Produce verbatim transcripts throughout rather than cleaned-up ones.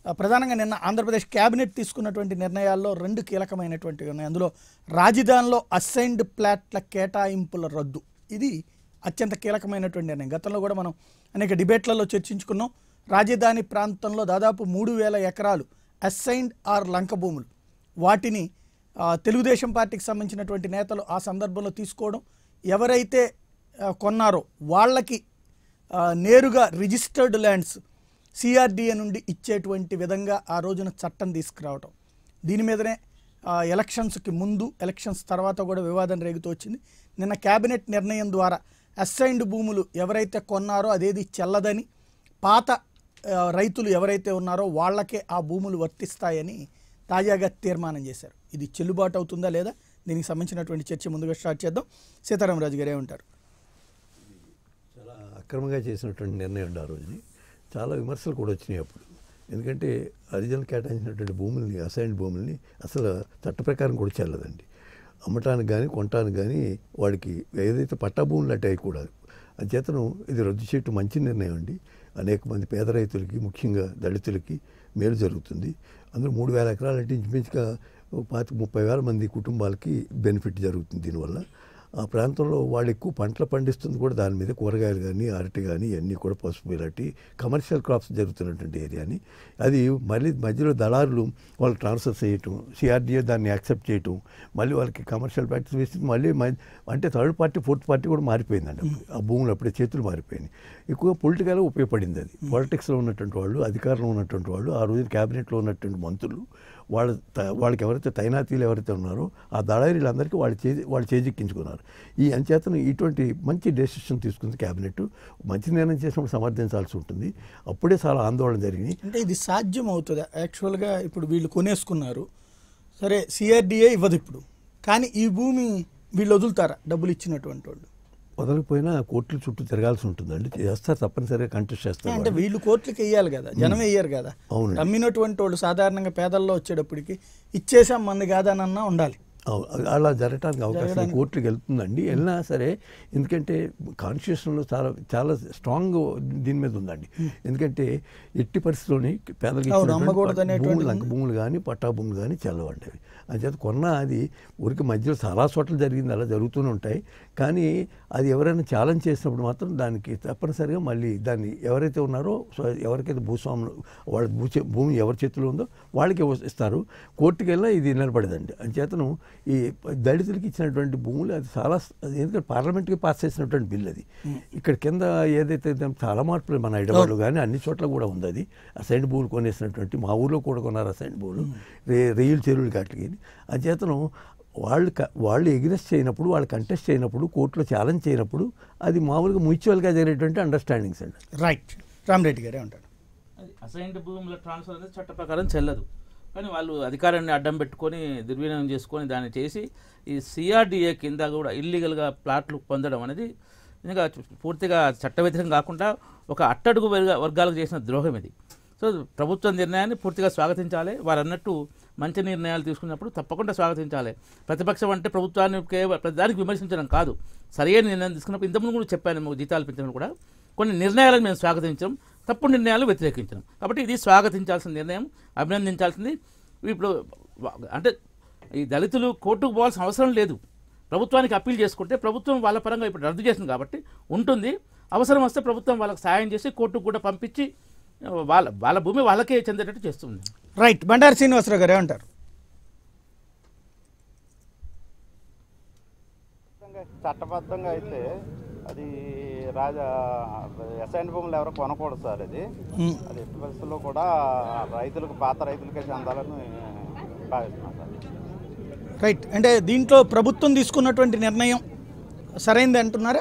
ప్రధానంగా నిన్న ఆంధ్రప్రదేశ్ క్యాబినెట్ తీసుకున్నటువంటి నిర్ణయాల్లో రెండు కీలకమైనటువంటివి ఉన్నాయి. అందులో రాజధానిలో అసైన్డ్ ప్లాట్ల కేటాయింపుల రద్దు, ఇది అత్యంత కీలకమైనటువంటి నిర్ణయం. గతంలో కూడా మనం అనేక డిబేట్లలో చర్చించుకున్నాం. రాజధాని ప్రాంతంలో దాదాపు మూడు వేల ఎకరాలు అసైన్డ్ ఆర్ లంక భూములు, వాటిని తెలుగుదేశం పార్టీకి సంబంధించినటువంటి నేతలు ఆ సందర్భంలో తీసుకోవడం, ఎవరైతే కొన్నారో వాళ్ళకి నేరుగా రిజిస్టర్డ్ ల్యాండ్స్ సిఆర్డిఏ నుండి ఇచ్చేటువంటి విధంగా ఆ రోజున చట్టం తీసుకురావటం. దీని మీదనే ఎలక్షన్స్కి ముందు ఎలక్షన్స్ తర్వాత కూడా వివాదం రేగుతూ వచ్చింది. నిన్న క్యాబినెట్ నిర్ణయం ద్వారా అసైన్డ్ భూములు ఎవరైతే కొన్నారో అదేది చెల్లదని, పాత రైతులు ఎవరైతే ఉన్నారో వాళ్ళకే ఆ భూములు వర్తిస్తాయని తాజాగా తీర్మానం చేశారు. ఇది చెల్లుబాటు అవుతుందా లేదా, దీనికి సంబంధించినటువంటి చర్చ ముందుగా స్టార్ట్ చేద్దాం. సీతారామరాజు గారే ఉంటారు. చాలా అక్రమంగా చేసినటువంటి నిర్ణయం ఉండే ఆ రోజుని చాలా విమర్శలు కూడా వచ్చినాయి అప్పుడు. ఎందుకంటే అరిజినల్ కేటాయించినటువంటి భూముల్ని, అసైన్డ్ భూముల్ని అసలు చట్ట ప్రకారం కూడా చెల్లదండి. అమ్మటానికి కానీ కొనటానికి కానీ వాడికి ఏదైతే పట్టా భూములు అంటే అయ్యకూడదు. అంచేతను ఇది రద్దు చేయటం మంచి నిర్ణయం అండి. అనేక మంది పేద రైతులకి, ముఖ్యంగా దళితులకి మేలు జరుగుతుంది. అందులో మూడు వేల ఎకరాలు అంటే ఇంచుమించుగా పాతిక ముప్పై వేల మంది కుటుంబాలకి బెనిఫిట్ జరుగుతుంది దీనివల్ల. ఆ ప్రాంతంలో వాళ్ళు ఎక్కువ పంటలు పండిస్తుంది కూడా దాని మీద, కూరగాయలు కానీ, అరటి కానీ ఇవన్నీ కూడా, పసుపు ఇలాంటి కమర్షియల్ క్రాప్స్ జరుగుతున్నటువంటి ఏరియాని. అది మళ్ళీ మధ్యలో దళారులు వాళ్ళు ట్రాన్స్ఫర్ చేయటం, సిఆర్డీఏ దాన్ని యాక్సెప్ట్ చేయటం, మళ్ళీ వాళ్ళకి కమర్షియల్ ప్రాక్టీస్ వేసి మళ్ళీ అంటే థర్డ్ పార్టీ ఫోర్త్ పార్టీ కూడా మారిపోయిందండి. ఆ భూములు అప్పుడే చేతులు మారిపోయినాయి. ఎక్కువగా పొలిటికల్గా ఉపయోగపడింది అది. పాలిటిక్స్లో ఉన్నటువంటి వాళ్ళు, అధికారంలో ఉన్నటువంటి వాళ్ళు, ఆ రోజు క్యాబినెట్లో ఉన్నటువంటి మంత్రులు, వాళ్ళ వాళ్ళకి ఎవరైతే తైనాతీలు ఎవరైతే ఉన్నారో ఆ దళారీలందరికీ వాళ్ళు చే వాళ్ళు చేజిక్కించుకున్నారు. ఈ అంచేతను ఇటువంటి మంచి డెసిషన్ తీసుకుంది క్యాబినెట్. మంచి నిర్ణయం చేసినప్పుడు సమర్థించాల్సి ఉంటుంది. అప్పుడే చాలా ఆందోళన జరిగింది. అంటే ఇది సాధ్యం అవుతుందా యాక్చువల్గా? ఇప్పుడు వీళ్ళు కొనేసుకున్నారు, సరే సిఆర్డీఏ ఇవ్వదు ఇప్పుడు, కానీ ఈ భూమి వీళ్ళు వదులుతారా? డబ్బులు ఇచ్చినటువంటి వాళ్ళు వదలకపోయినా కోర్టుల చుట్టూ తిరగాల్సి ఉంటుందండి. చేస్తారు, తప్పనిసరిగా కంటెస్ట్ చేస్తారు. అంటే వీళ్ళు కోర్టులకు వేయాలి కదా, జనం వేయరు కదా. అవును, అమ్మినటువంటి వాళ్ళు సాధారణంగా పేదల్లో వచ్చేటప్పటికి ఇచ్చేసాం మంది కాదనన్నా ఉండాలి. అలా జరగడానికి అవకాశం కోర్టుకి వెళ్తుందండి. వెళ్ళినా సరే, ఎందుకంటే కాన్స్టిట్యూషన్లో చాలా చాలా స్ట్రాంగ్ దీని మీద ఉందండి. ఎందుకంటే ఎట్టి పరిస్థితుల్లోని పేదలకు భూములు, లంక భూములు కానీ, పట్టా భూములు కానీ చెల్లవండి. అంచేత కొన్న అది ఊరికి మధ్యలో చాలా చోట్ల జరిగింది, అలా జరుగుతూనే ఉంటాయి. కానీ అది ఎవరైనా ఛాలెంజ్ చేసినప్పుడు మాత్రం దానికి తప్పనిసరిగా మళ్ళీ దాన్ని ఎవరైతే ఉన్నారో, ఎవరికైతే భూస్వాములు వాళ్ళ భూ భూమి ఎవరి చేతిలో ఉందో వాళ్ళకి ఇస్తారు. కోర్టుకి వెళ్ళినా ఇది నిలబడదండి. అంచేతను ఈ దళితులకి ఇచ్చినటువంటి భూములు అది చాలా, ఎందుకంటే పార్లమెంట్కి పాస్ చేసినటువంటి బిల్ అది. ఇక్కడ కింద ఏదైతే చాలా మార్పులు మన హైదరాబాద్లో కానీ అన్ని చోట్ల కూడా ఉంది. అది అసైన్డ్ భూములు కొనేసినటువంటి, మా ఊళ్ళో కూడా కొన్నారు అసైన్డ్ భూములు, రే రైలు చెరువులు కాటికి. అంచేతను వాళ్ళు వాళ్ళు ఎగ్రెస్ట్ చేయనప్పుడు, వాళ్ళు కంటెస్ట్ చేయనప్పుడు, కోర్టులో ఛాలెంజ్ చేయనప్పుడు అది మామూలుగా మ్యూచువల్గా జరిగేటువంటి అండర్స్టాండింగ్స్ అండి. రైట్. రామరెడ్డి గారే ఉంటారు. అది అసైన్డ్ భూముల ట్రాన్స్ఫర్ అనేది చట్ట ప్రకారం చెల్లదు. కానీ వాళ్ళు అధికారాన్ని అడ్డం పెట్టుకొని దుర్వినియోగం చేసుకొని దాన్ని చేసి ఈ సిఆర్డీఏ కింద కూడా ఇల్లీగల్గా ప్లాట్లు పొందడం అనేది ఇంకా పూర్తిగా చట్ట వ్యతిరేకం కాకుండా ఒక అట్టడుగు వర్గాలకు చేసిన ద్రోహం ఇది. సో ప్రభుత్వ నిర్ణయాన్ని పూర్తిగా స్వాగతించాలి. వారు అన్నట్టు మంచి నిర్ణయాలు తీసుకున్నప్పుడు తప్పకుండా స్వాగతించాలి. ప్రతిపక్షం అంటే ప్రభుత్వాన్ని కేవలం ప్రతిదానికి విమర్శించడం కాదు, సరైన నిర్ణయం తీసుకున్నప్పుడు ఇంతకుముందు కూడా చెప్పాను, మాకు జీతాలు పెంచడం కూడా కొన్ని నిర్ణయాలను మేము స్వాగతించడం, తప్పుడు నిర్ణయాలు వ్యతిరేకించడం. కాబట్టి ఇది స్వాగతించాల్సిన నిర్ణయం, అభినందించాల్సింది. ఇప్పుడు అంటే ఈ దళితులు కోర్టుకు పోవాల్సిన అవసరం లేదు. ప్రభుత్వానికి అప్పీల్ చేసుకుంటే ప్రభుత్వం వాళ్ళ పరంగా ఇప్పుడు రద్దు చేసింది కాబట్టి ఉంటుంది. అవసరం వస్తే ప్రభుత్వం వాళ్ళకి సాయం చేసి కోర్టుకు కూడా పంపించి వాళ్ళ వాళ్ళ భూమి వాళ్ళకే చెందేటట్టు చేస్తుంది. రైట్. బండారు శ్రీనివాసరావు గారు ఏమంటారు? చట్టబద్ధంగా అయితే అది రాజా అసైన్ భూములు ఎవరో కొనకూడదు సార్. అది అది ఎట్టి పరిస్థితుల్లో కూడా రైతులకు, పాత రైతులకే చెందాలని భావిస్తున్నాను సార్. రైట్. అంటే దీంట్లో ప్రభుత్వం తీసుకున్నటువంటి నిర్ణయం సరైనది అంటున్నారా?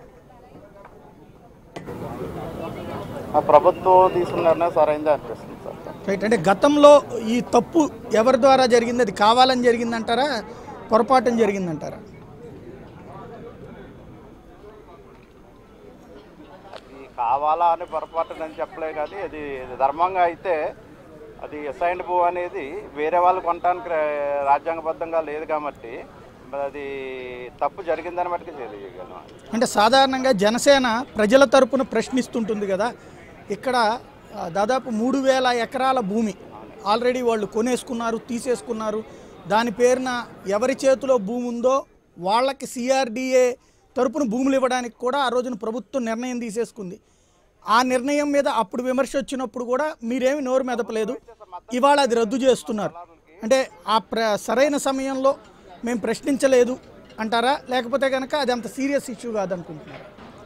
ప్రభుత్వం తీసుకున్న నిర్ణయం సరైనదే అనిపిస్తుంది సార్. రైట్. అంటే గతంలో ఈ తప్పు ఎవరి ద్వారా జరిగింది? అది కావాలని జరిగిందంటారా, పొరపాటున జరిగిందంటారా? అది కావాలా అని పొరపాటున అని చెప్పలే, కానీ అది ధర్మంగా అయితే అది అసైన్డ్ భూ అనేది వేరే వాళ్ళు కొనడానికి రాజ్యాంగబద్ధంగా లేదు కాబట్టి అది తప్పు జరిగిందని మటుకు తెలియగలను. అంటే సాధారణంగా జనసేన ప్రజల తరపున ప్రశ్నిస్తుంటుంది కదా, ఇక్కడ దాదాపు మూడు వేల ఎకరాల భూమి ఆల్రెడీ వాళ్ళు కొనేసుకున్నారు, తీసేసుకున్నారు. దాని పేరున ఎవరి చేతిలో భూమి ఉందో వాళ్ళకి సిఆర్డిఏ తరపున భూములు ఇవ్వడానికి కూడా ఆ రోజున ప్రభుత్వం నిర్ణయం తీసేసుకుంది. ఆ నిర్ణయం మీద అప్పుడు విమర్శ వచ్చినప్పుడు కూడా మీరేమి నోరు మెదపలేదు. ఇవాళ అది రద్దు చేస్తున్నారు. అంటే ఆ ప్ర సరైన సమయంలో మేము ప్రశ్నించలేదు అంటారా, లేకపోతే కనుక అది అంత సీరియస్ ఇష్యూ కాదనుకుంటున్నారా?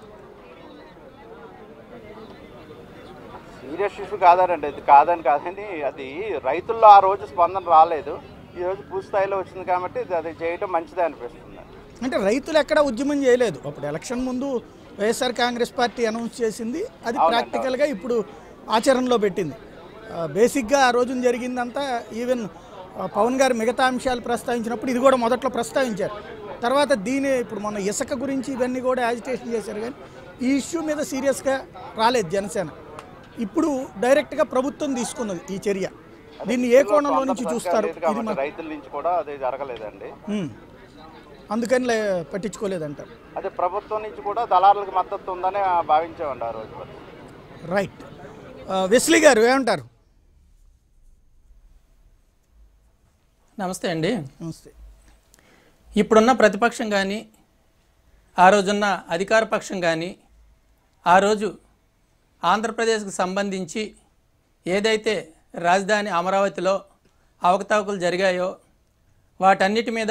సీరియస్ ఇష్యూ కాదనండి, అది కాదని కాదని అది రైతుల్లో ఆ రోజు స్పందన రాలేదు. ఈరోజు పూర్తిస్థాయిలో వచ్చింది కాబట్టి అది చేయడం మంచిదే అనిపిస్తుంది. అంటే రైతులు ఎక్కడ ఉద్యమం చేయలేదు. అప్పుడు ఎలక్షన్ ముందు వైఎస్ఆర్ కాంగ్రెస్ పార్టీ అనౌన్స్ చేసింది, అది ప్రాక్టికల్గా ఇప్పుడు ఆచరణలో పెట్టింది. బేసిక్గా ఆ రోజున జరిగిందంతా ఈవెన్ పవన్ గారు మిగతా అంశాలు ప్రస్తావించినప్పుడు ఇది కూడా మొదట్లో ప్రస్తావించారు. తర్వాత దీని ఇప్పుడు మొన్న ఇసుక గురించి ఇవన్నీ కూడా యాజిటేషన్ చేశారు, కానీ ఈ ఇష్యూ మీద సీరియస్గా రాలేదు జనసేన. ఇప్పుడు డైరెక్ట్గా ప్రభుత్వం తీసుకున్నది ఈ చర్య. దీన్ని ఏ కోణంలో నుంచి చూస్తారు? ఇది రైతుల నుంచి కూడా అది జరగలేదండి, అందుకని పట్టించుకోలేదంటారు. అదే ప్రభుత్వం నుంచి కూడా దళారులకు మద్దతు ఉందని భావించామండి ఆ రోజు. రైట్. వెస్లీ గారు ఏమంటారు? నమస్తే అండి. నమస్తే. ఇప్పుడున్న ప్రతిపక్షం కానీ ఆ రోజున్న అధికార పక్షం కానీ ఆ రోజు ఆంధ్రప్రదేశ్కి సంబంధించి ఏదైతే రాజధాని అమరావతిలో అవకతవకలు జరిగాయో వాటన్నిటి మీద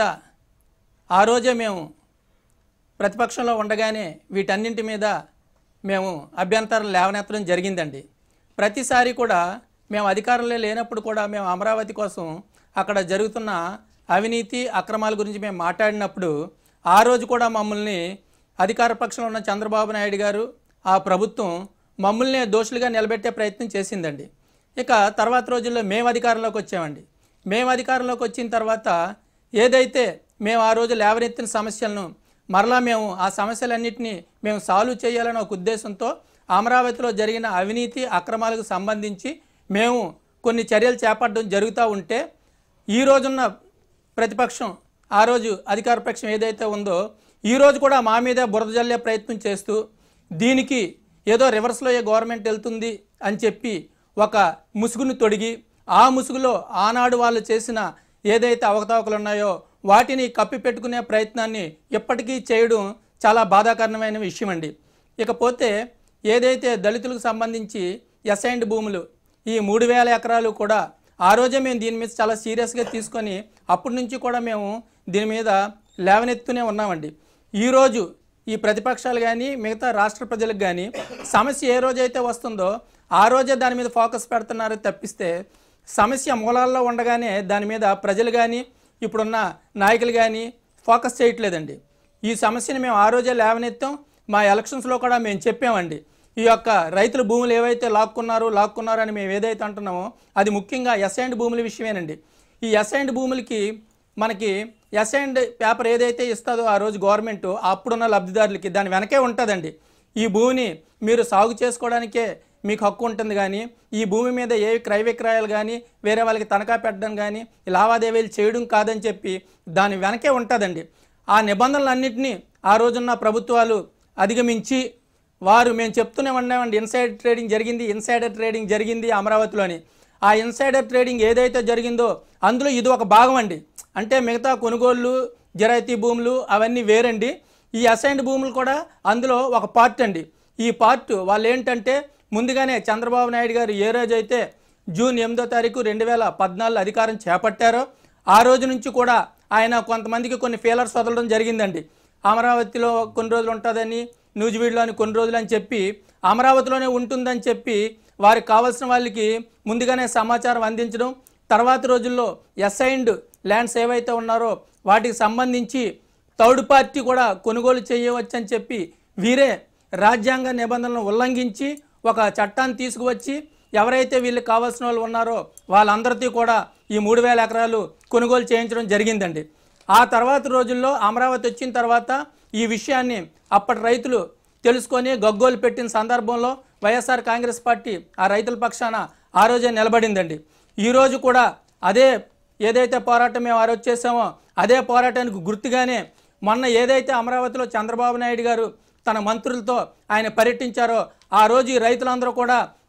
ఆ రోజే మేము ప్రతిపక్షంలో ఉండగానే వీటన్నింటి మీద మేము అభ్యంతరం లేవనెత్తడం జరిగిందండి. ప్రతిసారి కూడా మేము అధికారంలో లేనప్పుడు కూడా మేము అమరావతి కోసం అక్కడ జరుగుతున్న అవినీతి అక్రమాల గురించి మేము మాట్లాడినప్పుడు ఆ రోజు కూడా మమ్మల్ని అధికార పక్షంలో ఉన్న చంద్రబాబు నాయుడు గారు ఆ ప్రభుత్వం మమ్మల్ని దోషులుగా నిలబెట్టే ప్రయత్నం చేసిందండి. ఇక తర్వాత రోజుల్లో మేము అధికారంలోకి వచ్చామండి. మేము అధికారంలోకి వచ్చిన తర్వాత ఏదైతే మేము ఆ రోజు లేవనెత్తిన సమస్యలను మరలా మేము ఆ సమస్యలన్నింటినీ మేము సాల్వ్ చేయాలనే ఒక ఉద్దేశంతో అమరావతిలో జరిగిన అవినీతి అక్రమాలకు సంబంధించి మేము కొన్ని చర్యలు చేపట్టడం జరుగుతూ ఉంటే ఈ రోజున్న ప్రతిపక్షం ఆ రోజు అధికార పక్షం ఏదైతే ఉందో ఈరోజు కూడా మా మీద బురద జల్లే ప్రయత్నం చేస్తూ దీనికి ఏదో రివర్స్లో ఏ గవర్నమెంట్ వెళ్తుంది అని చెప్పి ఒక ముసుగును తొడిగి ఆ ముసుగులో ఆనాడు వాళ్ళు చేసిన ఏదైతే అవకతవకలు ఉన్నాయో వాటిని కప్పిపెట్టుకునే ప్రయత్నాన్ని ఎప్పటికీ చేయడం చాలా బాధాకరమైన విషయం అండి. ఇకపోతే ఏదైతే దళితులకు సంబంధించి అసైన్డ్ భూములు ఈ మూడు వేల ఎకరాలు కూడా ఆ రోజే మేము దీని మీద చాలా సీరియస్గా తీసుకొని అప్పటి నుంచి కూడా మేము దీని మీద లేవనెత్తూనే ఉన్నామండి. ఈరోజు ఈ ప్రతిపక్షాలు కానీ మిగతా రాష్ట్ర ప్రజలకు కానీ సమస్య ఏ రోజైతే వస్తుందో ఆ రోజే దాని మీద ఫోకస్ పెడుతున్నారు తప్పిస్తే సమస్య మూలాల్లో ఉండగానే దాని మీద ప్రజలు కానీ ఇప్పుడున్న నాయకులు కానీ ఫోకస్ చేయట్లేదండి. ఈ సమస్యను మేము ఆ రోజే లేవనెత్తాం. మా ఎలక్షన్స్లో కూడా మేము చెప్పామండి. ఈ యొక్క రైతుల భూములు ఏవైతే లాక్కున్నారు లాక్కున్నారు అని మేము ఏదైతే అంటున్నామో అది ముఖ్యంగా అసైన్డ్ భూముల విషయమేనండి. ఈ అసైన్డ్ భూములకి మనకి అసైన్డ్ పేపర్ ఏదైతే ఇస్తుందో ఆ రోజు గవర్నమెంట్ అప్పుడున్న లబ్ధిదారులకి దాని వెనకే ఉంటుందండి. ఈ భూమిని మీరు సాగు చేసుకోవడానికే మీకు హక్కు ఉంటుంది, కానీ ఈ భూమి మీద ఏ క్రయ విక్రయాలు కానీ వేరే వాళ్ళకి తనఖా పెట్టడం కానీ లావాదేవీలు చేయడం కాదని చెప్పి దాని వెనకే ఉంటుందండి. ఆ నిబంధనలన్నింటినీ ఆ రోజున్న ప్రభుత్వాలు అధిగమించి వారు మేము చెప్తూనే ఉన్నామండి, ఇన్సైడ్ ట్రేడింగ్ జరిగింది ఇన్సైడర్ ట్రేడింగ్ జరిగింది అమరావతిలోని. ఆ ఇన్సైడర్ ట్రేడింగ్ ఏదైతే జరిగిందో అందులో ఇది ఒక భాగం అండి. అంటే మిగతా కొనుగోళ్ళు జరాయితీ భూములు అవన్నీ వేరండి. ఈ అసైన్డ్ భూములు కూడా అందులో ఒక పార్ట్ అండి. ఈ పార్ట్ వాళ్ళు ఏంటంటే ముందుగానే చంద్రబాబు నాయుడు గారు ఏ రోజైతే జూన్ ఎనిమిదో తారీఖు రెండు వేల పద్నాలుగు అధికారం చేపట్టారో ఆ రోజు నుంచి కూడా ఆయన కొంతమందికి కొన్ని ఫీలర్స్ వదలడం జరిగిందండి. అమరావతిలో కొన్ని రోజులు ఉంటుందని, నూజివీడులోని కొన్ని రోజులు అని చెప్పి అమరావతిలోనే ఉంటుందని చెప్పి వారికి కావాల్సిన వాళ్ళకి ముందుగానే సమాచారం అందించడం, తర్వాత రోజుల్లో అసైన్డ్ ల్యాండ్స్ ఏవైతే ఉన్నారో వాటికి సంబంధించి థర్డ్ పార్టీ కూడా కొనుగోలు చేయవచ్చని చెప్పి వీరే రాజ్యాంగ నిబంధనలను ఉల్లంఘించి ఒక చట్టాన్ని తీసుకువచ్చి ఎవరైతే వీళ్ళకి కావాల్సిన వాళ్ళు ఉన్నారో వాళ్ళందరితో కూడా ఈ మూడు వేల ఎకరాలు కొనుగోలు చేయించడం జరిగిందండి. ఆ తర్వాత రోజుల్లో అమరావతి వచ్చిన తర్వాత ఈ విషయాన్ని అప్పటి రైతులు తెలుసుకొని గగ్గోలు పెట్టిన సందర్భంలో వైఎస్ఆర్ కాంగ్రెస్ పార్టీ ఆ రైతుల పక్షాన ఆ రోజే నిలబడిందండి. ఈరోజు కూడా అదే ఏదైతే పోరాటం మేము ఆ రోజు చేసామో అదే పోరాటానికి గుర్తుగానే మొన్న ఏదైతే అమరావతిలో చంద్రబాబు నాయుడు గారు తన మంత్రులతో ఆయన పర్యటించారో ఆ రోజు ఈ రైతులందరూ కూడా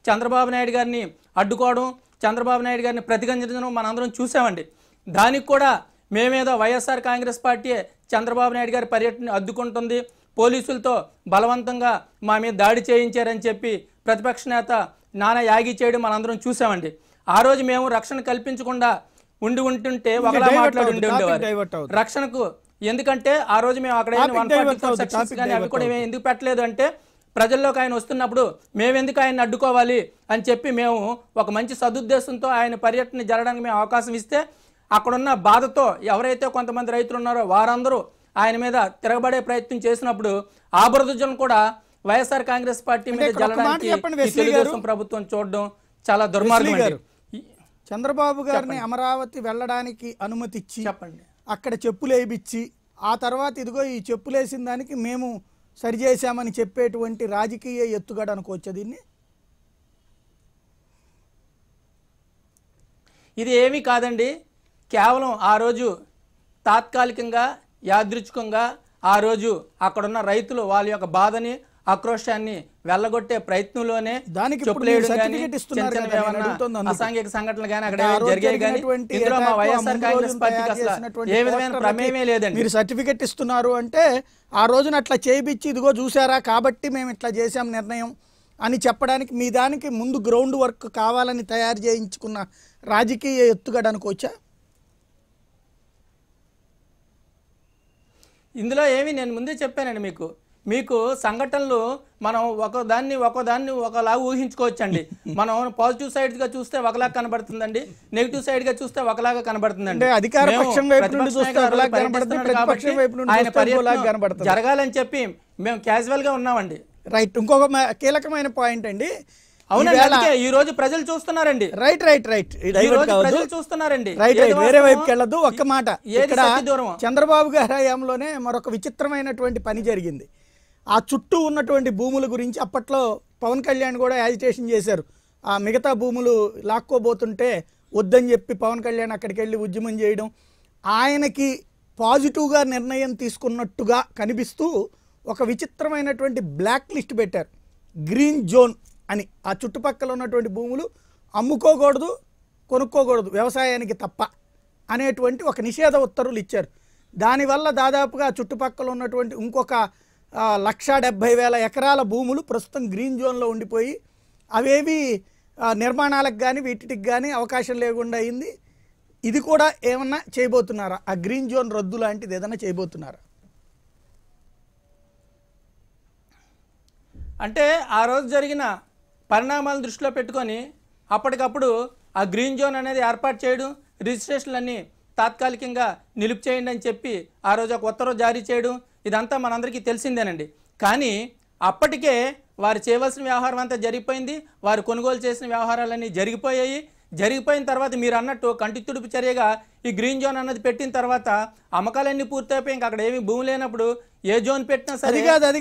చంద్రబాబు నాయుడు గారిని అడ్డుకోవడం, చంద్రబాబు నాయుడు గారిని ప్రతిఘటించడం మనందరం చూసామండి. దానికి కూడా మేమేదో YSR Congress party Chandrababu Naidu గారి పర్యటన అడ్డుకుంటుంది, పోలీసులతో బలవంతంగా మా మీద దాడి చేయించారని చెప్పి ప్రతిపక్ష నేత నానా యాగి చేయడం మనందరం చూసామండి. ఆ రోజు మేము రక్షణ కల్పించకుండా ఉండి ఉంటుంటే ఒకలా మాట్లాడి ఉండి ఉండేవారు రక్షణకు. ఎందుకంటే ఆ రోజు మేము అక్కడ అవి కూడా ఎందుకు పెట్టలేదు అంటే, ప్రజల్లోకి ఆయన వస్తున్నప్పుడు మేమెందుకు ఆయన అడ్డుకోవాలి అని చెప్పి మేము ఒక మంచి సదుద్దేశంతో ఆయన పర్యటన జరగడానికి మేము అవకాశం ఇస్తే, అక్కడున్న బాధతో ఎవరైతే కొంతమంది రైతులు ఉన్నారో వారందరూ ఆయన మీద తిరగబడే ప్రయత్నం చేసినప్పుడు ఆ బురదజనం కూడా వైఎస్ఆర్ కాంగ్రెస్ పార్టీ మీద జరగడానికి తెలుగుదేశం ప్రభుత్వం చూడడం చాలా దుర్మార్గం. చంద్రబాబు గారిని అమరావతి వెళ్ళడానికి అనుమతి ఇచ్చి చెప్పండి, అక్కడ చెప్పులు వేయించి ఆ తర్వాత ఇదిగో ఈ చెప్పులు వేసిన దానికి మేము సరిచేశామని చెప్పేటువంటి రాజకీయ ఎత్తుగడ అనుకోవచ్చు దీన్ని. ఇది ఏమీ కాదండి, కేవలం ఆ రోజు తాత్కాలికంగా యాదృచ్ఛికంగా ఆ రోజు అక్కడున్న రైతులు వాళ్ళ యొక్క బాధని ఆక్రోశాన్ని వెళ్ళగొట్టే ప్రయత్నంలోనే అసాంఘిక సంఘటనలు కానీ అక్కడ జరిగాయి కానీ ఇందులో మా వైఎస్ఆర్ కాంగ్రెస్ పార్టీకి అసలు ఏ విధమైన ప్రమేయమే లేదండి. మీరు సర్టిఫికెట్ ఇస్తున్నారు అంటే ఆ రోజున అట్లా చేయించి ఇదిగో చూసారా కాబట్టి మేము ఇట్లా చేసాం నిర్ణయం అని చెప్పడానికి మీ దానికి ముందు గ్రౌండ్ వర్క్ కావాలని తయారు చేయించుకున్న రాజకీయ ఎత్తుగడ అనుకోవచ్చా? ఇందులో ఏమి నేను ముందే చెప్పానండి మీకు మీకు సంఘటనలు మనం ఒకదాన్ని ఒకదాన్ని ఒకలాగా ఊహించుకోవచ్చండి. మనం పాజిటివ్ సైడ్గా చూస్తే ఒకలాగా కనబడుతుందండి, నెగిటివ్ సైడ్గా చూస్తే ఒకలాగా కనబడుతుందండి. ఆయన పర్యటన జరగాలని చెప్పి మేము క్యాజువల్గా ఉన్నామండి. రైట్. ఇంకొక కీలకమైన పాయింట్ అండి, అవునండి, ఈ రోజు ప్రజలు చూస్తున్నారండి. రైట్ రైట్ రైట్ ప్రజలు చూస్తున్నారండి. రైట్ రైట్ వేరే వైపుకి వెళ్ళదు. ఒక్క మాట, ఇక్కడ చంద్రబాబు గారి హయాంలోనే మరొక విచిత్రమైనటువంటి పని జరిగింది. ఆ చుట్టూ ఉన్నటువంటి భూముల గురించి అప్పట్లో పవన్ కళ్యాణ్ కూడా యాజిటేషన్ చేశారు. ఆ మిగతా భూములు లాక్కోబోతుంటే వద్దని చెప్పి పవన్ కళ్యాణ్ అక్కడికి వెళ్ళి ఉద్యమం చేయడం, ఆయనకి పాజిటివ్గా నిర్ణయం తీసుకున్నట్టుగా కనిపిస్తూ ఒక విచిత్రమైనటువంటి బ్లాక్ లిస్ట్ పెట్టారు, గ్రీన్ జోన్ అని. ఆ చుట్టుపక్కల ఉన్నటువంటి భూములు అమ్ముకోకూడదు, కొనుక్కోకూడదు వ్యవసాయానికి తప్ప అనేటువంటి ఒక నిషేధ ఉత్తర్వులు ఇచ్చారు. దానివల్ల దాదాపుగా చుట్టుపక్కల ఉన్నటువంటి ఇంకొక లక్ష డెబ్భై వేల ఎకరాల భూములు ప్రస్తుతం గ్రీన్ జోన్లో ఉండిపోయి అవేవి నిర్మాణాలకు కానీ వీటికి కానీ అవకాశం లేకుండా అయింది. ఇది కూడా ఏమన్నా చేయబోతున్నారా? ఆ గ్రీన్ జోన్ రద్దు లాంటిది ఏదైనా చేయబోతున్నారా? అంటే ఆ రోజు జరిగిన పరిణామాలను దృష్టిలో పెట్టుకొని అప్పటికప్పుడు ఆ గ్రీన్ జోన్ అనేది ఏర్పాటు చేయడం, రిజిస్ట్రేషన్లన్నీ తాత్కాలికంగా నిలుపు చేయండి అని చెప్పి ఆ రోజు ఒక ఉత్తర్వు జారీ చేయడం, ఇదంతా మనందరికీ తెలిసిందేనండి. కానీ అప్పటికే వారు చేయవలసిన వ్యవహారం అంతా జరిగిపోయింది, వారు కొనుగోలు చేసిన వ్యవహారాలన్నీ జరిగిపోయాయి. జరిగిపోయిన తర్వాత మీరు అన్నట్టు కంటి తుడుపు చర్యగా ఈ గ్రీన్ జోన్ అన్నది పెట్టిన తర్వాత అమ్మకాలన్నీ పూర్తయిపోయి ఇంకా అక్కడ ఏమి భూమి లేనప్పుడు ఏ జోన్ పెట్టినా సరే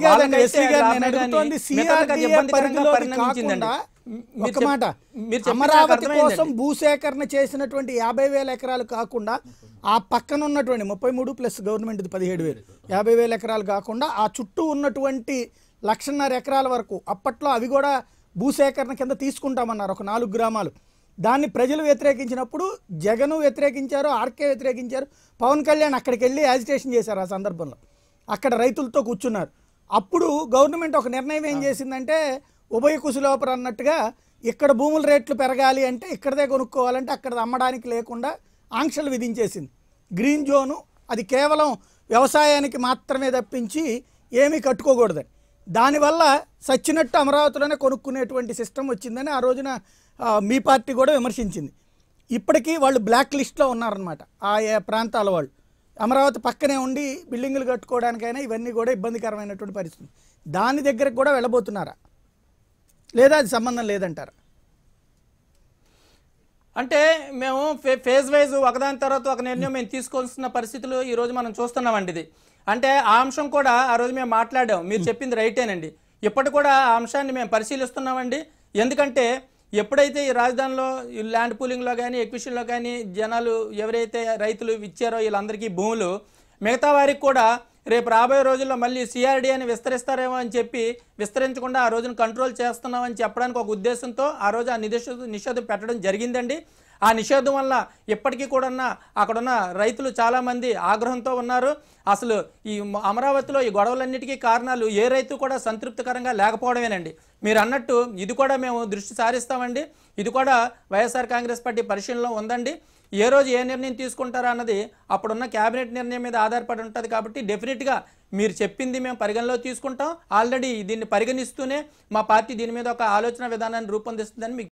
పరిణమించిందండి. అమరావతి కోసం భూసేకరణ చేసినటువంటి యాభై వేల ఎకరాలు కాకుండా ఆ పక్కన ఉన్నటువంటి ముప్పై మూడు ప్లస్ గవర్నమెంట్ పదిహేడు వేలు యాభై వేల ఎకరాలు కాకుండా ఆ చుట్టూ ఉన్నటువంటి లక్షన్నర ఎకరాల వరకు అప్పట్లో అవి కూడా భూసేకరణ కింద తీసుకుంటామన్నారు, ఒక నాలుగు గ్రామాలు. దాన్ని ప్రజలు వ్యతిరేకించినప్పుడు జగన్ వ్యతిరేకించారు, ఆర్కే వ్యతిరేకించారు. పవన్ కళ్యాణ్ అక్కడికి వెళ్ళి యాజిటేషన్ చేశారు. ఆ సందర్భంలో అక్కడ రైతులతో కూర్చున్నారు. అప్పుడు గవర్నమెంట్ ఒక నిర్ణయం ఏం చేసిందంటే ఉభయ కుశలోపర అన్నట్టుగా ఇక్కడ భూముల రేట్లు పెరగాలి అంటే ఇక్కడదే కొనుక్కోవాలంటే అక్కడ అమ్మడానికి లేకుండా ఆంక్షలు విధించేసింది. గ్రీన్ జోను అది కేవలం వ్యవసాయానికి మాత్రమే తప్పించి ఏమీ కట్టుకోకూడదని. దానివల్ల సచ్చినట్టు అమరావతిలోనే కొనుక్కునేటువంటి సిస్టమ్ వచ్చిందని ఆ రోజున మీ పార్టీ కూడా విమర్శించింది. ఇప్పటికీ వాళ్ళు బ్లాక్ లిస్ట్లో ఉన్నారనమాట ఆ ప్రాంతాల వాళ్ళు. అమరావతి పక్కనే ఉండి బిల్డింగులు కట్టుకోవడానికైనా ఇవన్నీ కూడా ఇబ్బందికరమైనటువంటి పరిస్థితి. దాని దగ్గరకు కూడా వెళ్ళబోతున్నారా లేదా అది సంబంధం లేదంటారా? అంటే మేము ఫే ఫేజ్ వైజ్ ఒకదాని తర్వాత ఒక నిర్ణయం మేము తీసుకోవాల్సిన పరిస్థితులు ఈరోజు మనం చూస్తున్నామండి. ఇది అంటే ఆ అంశం కూడా ఆ రోజు మేము మాట్లాడాం, మీరు చెప్పింది రైటేనండి. ఇప్పటి కూడా ఆ అంశాన్ని మేము పరిశీలిస్తున్నామండి. ఎందుకంటే ఎప్పుడైతే ఈ రాజధానిలో ఈ ల్యాండ్ పూలింగ్లో కానీ ఎక్విషన్లో కానీ జనాలు ఎవరైతే రైతులు ఇచ్చారో వీళ్ళందరికీ భూములు, మిగతా వారికి కూడా రేపు రాబోయే రోజుల్లో మళ్ళీ సిఆర్డీ అని విస్తరిస్తారేమో అని చెప్పి విస్తరించకుండా ఆ రోజును కంట్రోల్ చేస్తున్నామని చెప్పడానికి ఒక ఉద్దేశంతో ఆ రోజు ఆ నిషేధం నిషేధం పెట్టడం జరిగిందండి. ఆ నిషేధం వల్ల ఇప్పటికీ కూడా అక్కడున్న రైతులు చాలామంది ఆగ్రహంతో ఉన్నారు. అసలు ఈ అమరావతిలో ఈ గొడవలన్నిటికీ కారణాలు ఏ రైతు కూడా సంతృప్తికరంగా లేకపోవడమేనండి. మీరు అన్నట్టు ఇది కూడా మేము దృష్టి సారిస్తామండి. ఇది కూడా వైఎస్ఆర్ కాంగ్రెస్ పార్టీ పరిశీలనలో ఉందండి. ఏ రోజు ఏ నిర్ణయం తీసుకుంటారా అన్నది అప్పుడున్న క్యాబినెట్ నిర్ణయం మీద ఆధారపడి ఉంటుంది. కాబట్టి డెఫినెట్గా మీరు చెప్పింది మేము పరిగణలో తీసుకుంటాం. ఆల్రెడీ దీన్ని పరిగణిస్తూనే మా పార్టీ దీని మీద ఒక ఆలోచన విధానాన్ని రూపొందిస్తుందని మీకు